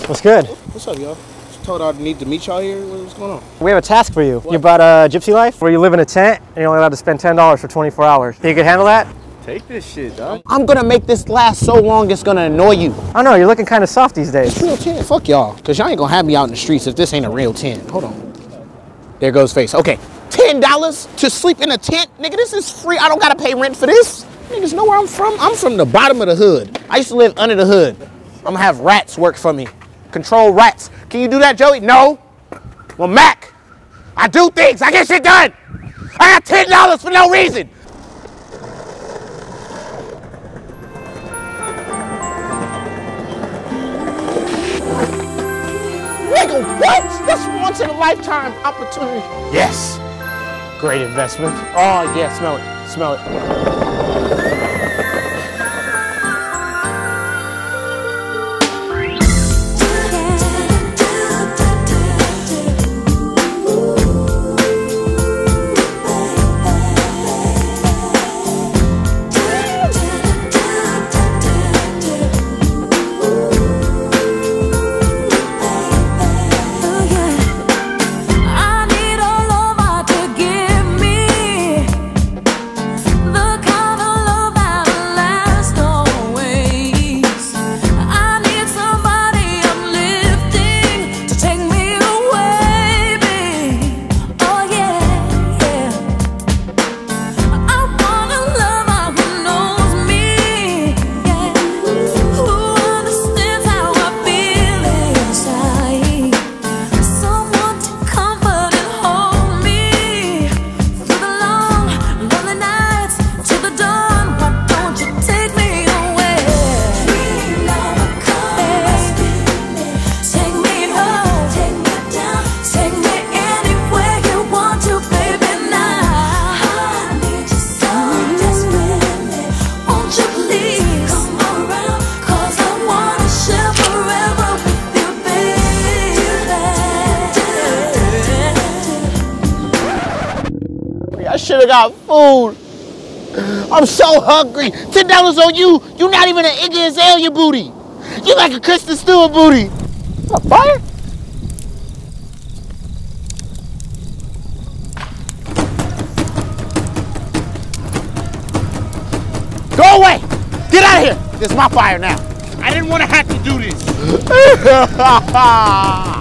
What's good? What's up, y'all? Just told I need to meet y'all here. What's going on? We have a task for you. What? You bought a Gypsy Life where you live in a tent and you're only allowed to spend $10 for 24 hours. Think you can handle that? Take this shit, dog. I'm gonna make this last so long it's gonna annoy you. I know, you're looking kind of soft these days. It's real tent. Fuck y'all. Cause y'all ain't gonna have me out in the streets if this ain't a real tent. Hold on. There goes face. Okay. $10 to sleep in a tent? Nigga, this is free. I don't gotta pay rent for this. Niggas know where I'm from. I'm from the bottom of the hood. I used to live under the hood. I'm gonna have rats work for me. Control rats. Can you do that, Joey? No. Well, Mac, I do things. I get shit done. I got $10 for no reason. Nigga, what? That's once in a lifetime opportunity. Yes. Great investment. Oh, yeah, smell it. Smell it. I should have got food. I'm so hungry. $10 on you. You not even an Iggy Azalea booty. You like a Kristen Stewart booty. A fire? Go away. Get out of here. This is my fire now. I didn't want to have to do this.